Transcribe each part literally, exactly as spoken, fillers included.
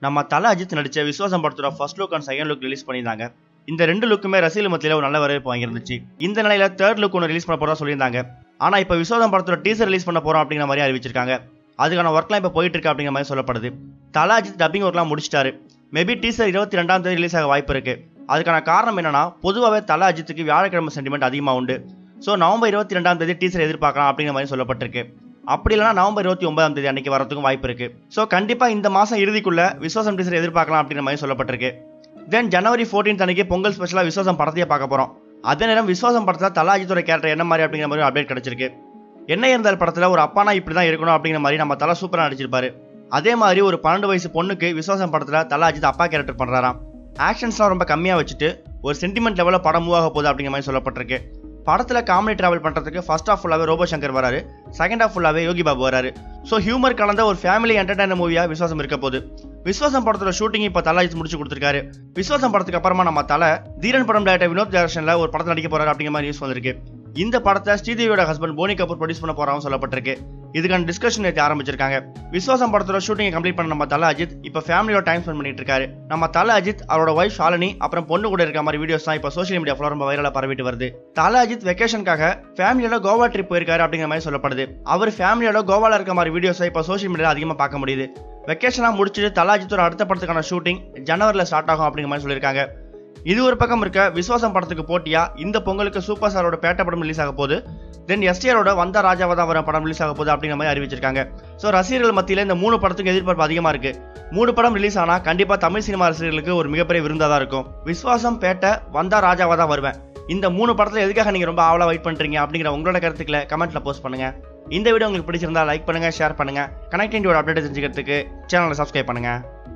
நம்ம தல அஜித் நடிச்ச விஸ்வாசம் படத்தோட first look and second look release பண்ணியிருந்தாங்க. இந்த ரெண்டு லுக்குமே ரசிகர்கள் மத்தியில ஒரு நல்ல வரவேற்பு வாங்கியிருந்துச்சு. இந்த நிலையில தேர்ட் லுக் ஒன்று ரிலீஸ் பண்ண போறதா சொல்லியிருந்தாங்க. ஆனா இப்ப விஸ்வாசம் படத்தோட டீசர் ரிலீஸ் பண்ண போறோம் அப்படிங்கிற மாதிரி அறிவிச்சிருக்காங்க. அதுக்கான ஒர்க்லாம் இப்ப போயிட்டு இருக்கு அப்படிங்கிற மாதிரி சொல்லப்படுது. தல அஜித் டப்பிங் ஒர்க்லாம் முடிச்சிட்டாரு. மேபி டீசர் இருபத்தி ரெண்டாம் தேதி ரிலீஸ் ஆக வாய்ப்பு இருக்கு. அதுக்கான காரணம் என்னன்னா, பொதுவாகவே தல அஜித்துக்கு வியாழக்கிழமை சென்டிமெண்ட் அதிகமாக உண்டு. ஸோ நவம்பர் இருபத்தி ரெண்டாம் தேதி டீசர் எதிர்பார்க்கலாம் அப்படிங்கிற மாதிரி சொல்லப்பட்டிருக்கு. அப்படி இல்லைனா நவம்பர் இருபத்தி ஒன்பதாம் தேதி அன்னைக்கு வரதுக்கும் வாய்ப்பு இருக்கு. ஸோ கண்டிப்பா இந்த மாசம் இறுதிக்குள்ள விஸ்வாசம் டீசர் எதிர்பார்க்கலாம் அப்படிங்கிற மாதிரி சொல்லப்பட்டிருக்கு. தென் ஜனவரி பதினான்காம் அன்னைக்கு பொங்கல் ஸ்பெஷலா விஸ்வாசம் படத்தையே பார்க்க போறோம். அதே நேரம் விஸ்வாசம் படத்துல தல அஜித்தோட கேரக்டர் என்ன மாதிரி அப்படிங்கிற மாதிரி அப்டேட் கிடைச்சிருக்கு. என்ன இருந்தால் படத்துல ஒரு அப்பானா இப்படிதான் இருக்கணும் அப்படிங்கிற மாதிரி நம்ம தல சூப்பரா நடிச்சிருப்பாரு. அதே மாதிரி ஒரு பன்னெண்டு வயசு பொண்ணுக்கு விஸ்வாசம் படத்துல தல அஜித் அப்பா கேரக்டர் பண்றாராம். ஆக்ஷன்ஸ்லாம் ரொம்ப கம்மியா வச்சுட்டு ஒரு சென்டிமெண்ட் லெவல்ல படம் மூவ் ஆக போகுது அப்படிங்கிற மாதிரி சொல்லப்பட்டிருக்கு. படத்துல காமெடி டிராவல் பண்றதுக்கு ஃபர்ஸ்ட் ஹாஃப் ஃபுல்லாவே ரோபோ சங்கர் வராரு, செகண்ட் ஹாஃப் ஃபுல்லாவே யோகி பாபு வராரு. ஸோ ஹியூமர் கலந்த ஒரு ஃபேமிலி என்டர்டைனர் மூவியா விஸ்வாசம் இருக்க போகுது. விஸ்வாசம் படத்தோட ஷூட்டிங் இப்ப தல அஜித் முடிச்சு கொடுத்திருக்காரு. விஸ்வாசம் படத்துக்கு அப்புறமா நம்ம தல தீரன் படம் டைரக்டர் வினோத் டைரக்ஷன்ல ஒரு படத்தில் நடிக்க போறாரு அப்படிங்கிற மாதிரி நியூஸ் வந்திருக்கு. இந்த படத்தை ஸ்ரீதேவியோட ஹஸ்பண்ட் போனி கபூர் ப்ரொடியூஸ் பண்ண போறாங்க சொல்லப்பட்டிருக்கு. இதுக்கான டிஸ்கஷன் நேற்று ஆரம்பிச்சிருக்காங்க. விஸ்வாசம் படத்தோட ஷூட்டிங் கம்ப்ளீட் பண்ண நம்ம தல அஜித் இப்ப ஃபேமிலியோட டைம் ஸ்பெண்ட் பண்ணிட்டு இருக்காரு. நம்ம தல அஜித் அவரோட வைஃப் ஷாலினி அப்புறம் பொண்ணு கூட இருக்க மாதிரி வீடியோஸ் தான் இப்ப சோசியல் மீடியா ரொம்ப வைரலா பரவிட்டு வருது. தல அஜித் வெக்கேஷனுக்காக ஃபேமிலியோட கோவா ட்ரிப் போயிருக்காரு அப்படிங்கிற மாதிரி சொல்லப்படுது. அவர் ஃபேமிலியோட கோவால இருக்க மாதிரி வீடியோஸை இப்ப சோசியல் மீடியால அதிகமா பார்க்க முடியுது. வெக்கேஷனா முடிச்சுட்டு தல அஜித்தோட அடுத்த படத்துக்கான ஷூட்டிங் ஜனவரில ஸ்டார்ட் ஆகும் அப்படிங்கிற மாதிரி சொல்லியிருக்காங்க. இது ஒரு பக்கம் இருக்க, விஸ்வாசம் படத்துக்கு போட்டியா இந்த பொங்கலுக்கு சூப்பர் ஸ்டாரோட பேட்ட படம் ரிலீஸ் ஆக போகுது. தென் எஸ்டிஆரோட வந்தா ராஜாவதா வர படம் ரிலீஸ் ஆக போகுது அப்படிங்கிற மாதிரி அறிவிச்சிருக்காங்க. ஸோ ரசிகர்கள் மத்தியில இந்த மூணு படத்துக்கு எதிர்பார்ப்பு அதிகமா இருக்கு. மூணு படம் ரிலீஸ் ஆனா கண்டிப்பா தமிழ் சினிமா ரசிகர்களுக்கு ஒரு மிகப்பெரிய விருந்தா தான் இருக்கும். விஸ்வாசம், பேட்ட, வந்தா ராஜாவதா வருவேன், இந்த மூணு படத்துல எதுக்காக நீங்க ரொம்ப ஆவலா வெயிட் பண்றீங்க அப்படிங்கிற உங்களோட கருத்துக்களை கமெண்ட்ல போஸ்ட் பண்ணுங்க. இந்த வீடியோ உங்களுக்கு பிடிச்சிருந்தா லைக் பண்ணுங்க, ஷேர் பண்ணுங்க. கனெக்ட் இண்டியோட அப்டேட் தெரிஞ்சுக்கிறதுக்கு சேனலை சப்ஸ்கிரைப் பண்ணுங்க.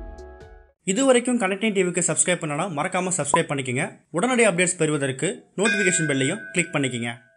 இது வரைக்கும் கனெக்டிங் டிவிக்கு சப்ஸ்கிரைப் பண்ணனா மறக்காம சப்ஸ்கிரைப் பண்ணிக்கங்க. உடனடி அப்டேட்ஸ் பெறுவதற்கு நோட்டிஃபிகேஷன் பெல்லையும் கிளிக் பண்ணிக்கங்க.